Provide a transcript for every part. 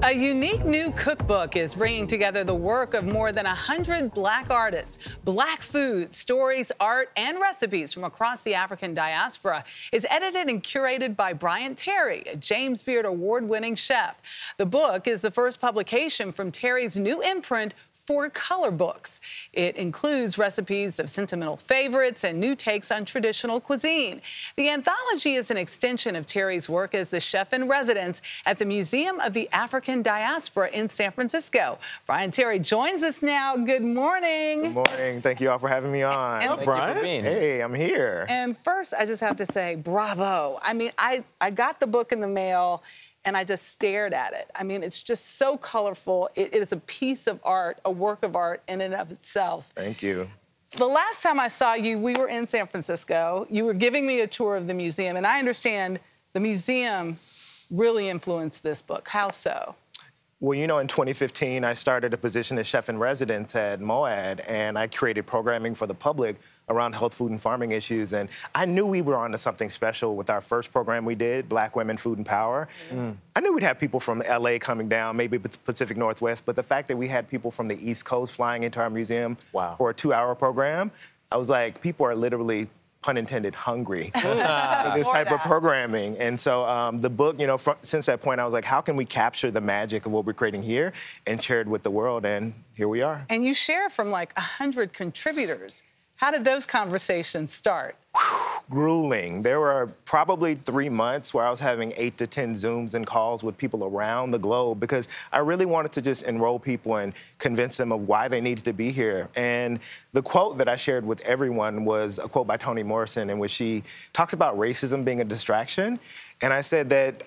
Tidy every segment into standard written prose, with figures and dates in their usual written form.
A unique new cookbook is bringing together the work of more than 100 Black artists. Black food, stories, art, and recipes from across the African diaspora is edited and curated by Bryant Terry, a James Beard award-winning chef. The book is the first publication from Terry's new imprint, 4 color books. It includes recipes of sentimental favorites and new takes on traditional cuisine. The anthology is an extension of Terry's work as the chef in residence at the Museum of the African Diaspora in San Francisco. Bryant Terry joins us now. Good morning. Good morning. Thank you all for having me on. And Brian? Hey, I'm here. And first, I just have to say, bravo. I mean, I got the book in the mail, and I just stared at it. I mean, it's just so colorful. It is a piece of art, a work of art in and of itself. Thank you. The last time I saw you, we were in San Francisco. You were giving me a tour of the museum, and I understand the museum really influenced this book. How so? Well, you know, in 2015, I started a position as chef in residence at MOAD, and I created programming for the public around health, food, and farming issues. And I knew we were onto something special with our first program we did, Black Women, Food, and Power. I knew we'd have people from LA coming down, maybe Pacific Northwest, but the fact that we had people from the East Coast flying into our museum for a 2-hour program, I was like, people are literally, pun intended, hungry for this type of programming. And so the book, you know, since that point, I was like, how can we capture the magic of what we're creating here and share it with the world? And here we are. And you share from like 100 contributors. How did those conversations start? Grueling. There were probably 3 months where I was having 8 to 10 Zooms and calls with people around the globe because I really wanted to just enroll people and convince them of why they needed to be here. And the quote that I shared with everyone was a quote by Toni Morrison in which she talks about racism being a distraction. And I said that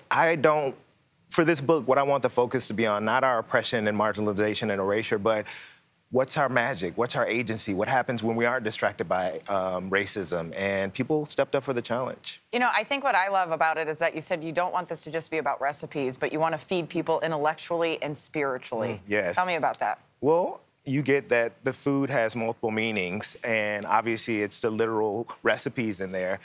for this book, what I want the focus to be on, not our oppression and marginalization and erasure, but what's our magic? What's our agency? What happens when we aren't distracted by racism? And people stepped up for the challenge. You know, I think what I love about it is that you said you don't want this to just be about recipes, but you want to feed people intellectually and spiritually. Yes. Tell me about that. Well, you get that the food has multiple meanings, and obviously it's the literal recipes in there.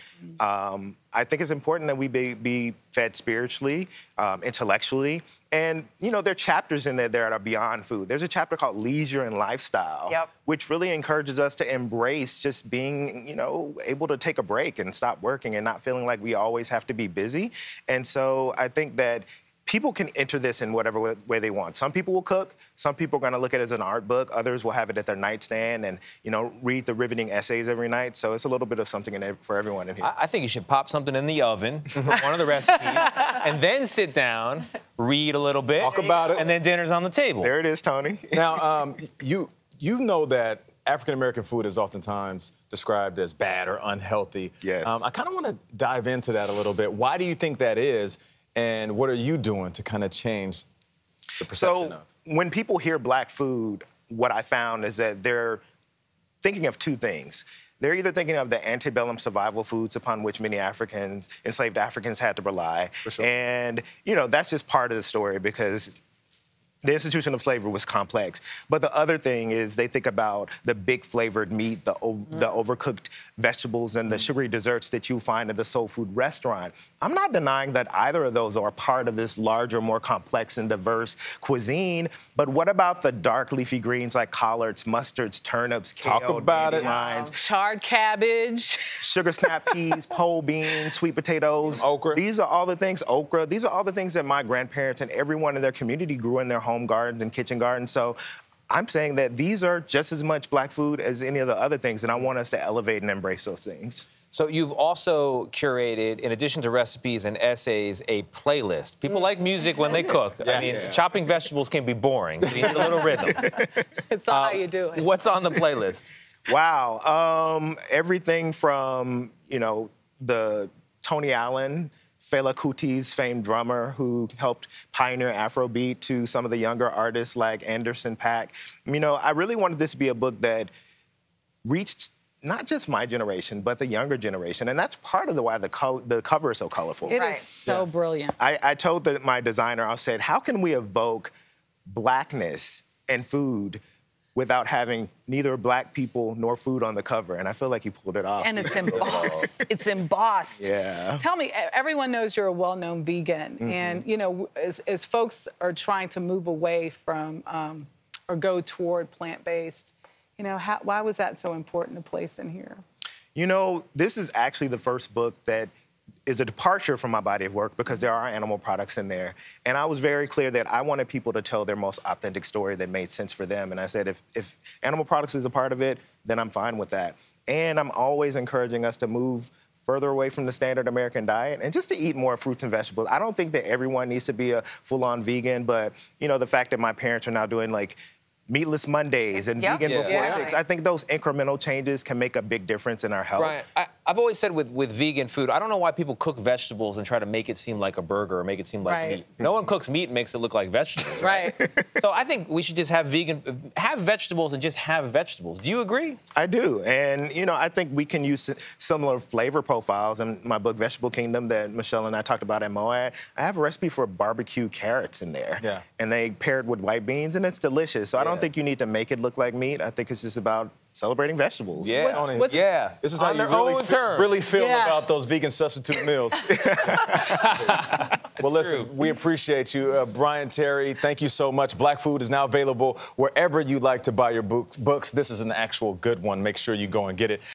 I think it's important that we be fed spiritually, intellectually, and, you know, there are chapters in there that are beyond food. There's a chapter called Leisure and Lifestyle, which really encourages us to embrace just being, you know, able to take a break and stop working and not feeling like we always have to be busy. And so I think that people can enter this in whatever way they want. Some people will cook. Some people are going to look at it as an art book. Others will have it at their nightstand and, you know, read the riveting essays every night. So it's a little bit of something in there for everyone in here. I think you should pop something in the oven for one of the recipes and then sit down, read a little bit. Talk about it. And then dinner's on the table. There it is, Tony. Now, you know that African-American food is oftentimes described as bad or unhealthy. Yes. I kind of want to dive into that a little bit. Why do you think that is? And what are you doing to kind of change the perception of? When people hear Black food, what I found is that they're thinking of 2 things. They're either thinking of the antebellum survival foods upon which many enslaved Africans had to rely. For sure. And, you know, that's just part of the story because the institution of slavery was complex. But the other thing is they think about the big flavored meat, the overcooked vegetables, and the sugary desserts that you find at the soul food restaurant. I'm not denying that either of those are part of this larger, more complex and diverse cuisine. But what about the dark leafy greens like collards, mustards, turnips, kale, talk about it. Charred cabbage. Sugar snap peas, pole beans, sweet potatoes. Okra. These are all the things, okra. These are all the things that my grandparents and everyone in their community grew in their home gardens and kitchen gardens. So I'm saying that these are just as much Black food as any of the other things, and I want us to elevate and embrace those things. So you've also curated, in addition to recipes and essays, a playlist. People like music when they cook. Yes. I mean, chopping vegetables can be boring. So you need a little rhythm. It's all how you do it. What's on the playlist? Wow. Everything from, you know, the Tony Allen, Fela Kuti's famed drummer who helped pioneer Afrobeat, to some of the younger artists like Anderson .Paak. You know, I really wanted this to be a book that reached not just my generation, but the younger generation. And that's part of why the cover is so colorful. It is so brilliant. I told my designer, I said, how can we evoke Blackness and food without having neither black people nor food on the cover. And I feel like he pulled it off. And it's embossed. It's embossed. Yeah. Tell me, everyone knows you're a well-known vegan. And, you know, as folks are trying to move away from or go toward plant-based, you know, why was that so important to place in here? You know, this is actually the first book that is a departure from my body of work because there are animal products in there. And I was very clear that I wanted people to tell their most authentic story that made sense for them. And I said, if animal products is a part of it, then I'm fine with that. And I'm always encouraging us to move further away from the standard American diet and just to eat more fruits and vegetables. I don't think that everyone needs to be a full-on vegan, but, you know, the fact that my parents are now doing, like, meatless Mondays and vegan before 6. I think those incremental changes can make a big difference in our health. Right. I've always said with vegan food, I don't know why people cook vegetables and try to make it seem like a burger or make it seem like meat. No one cooks meat and makes it look like vegetables. Right. So I think we should just have vegetables and just have vegetables. Do you agree? I do. And, you know, I think we can use similar flavor profiles. In my book, Vegetable Kingdom, that Michelle and I talked about at Moad, I have a recipe for barbecue carrots in there. Yeah. And they paired with white beans, and it's delicious. So I don't think you need to make it look like meat. I think it's just about celebrating vegetables. Yeah. This is how you really feel about those vegan substitute meals. Well, listen, we appreciate you. Bryant Terry, thank you so much. Black Food is now available wherever you like to buy your books. This is an actual good one. Make sure you go and get it.